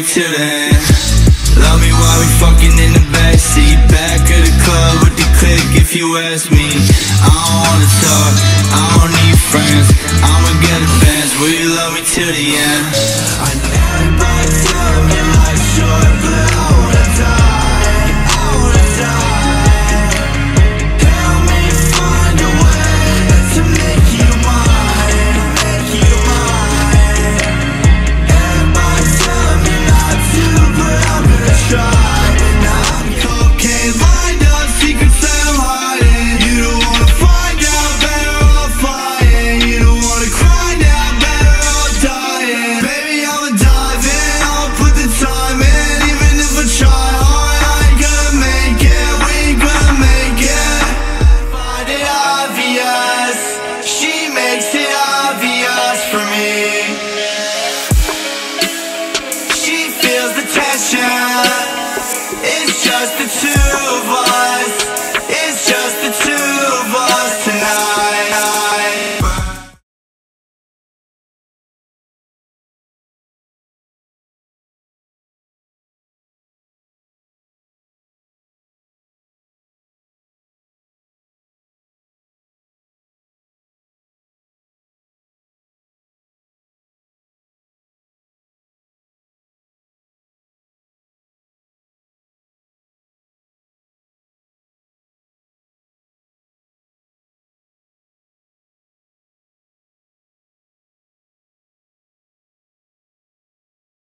till the end. Love me while we fucking in the backseat, back of the club with the clique if you ask me. I don't wanna talk, I don't need friends, I'ma get advanced. Will you love me till the end? I never tell me my short blood.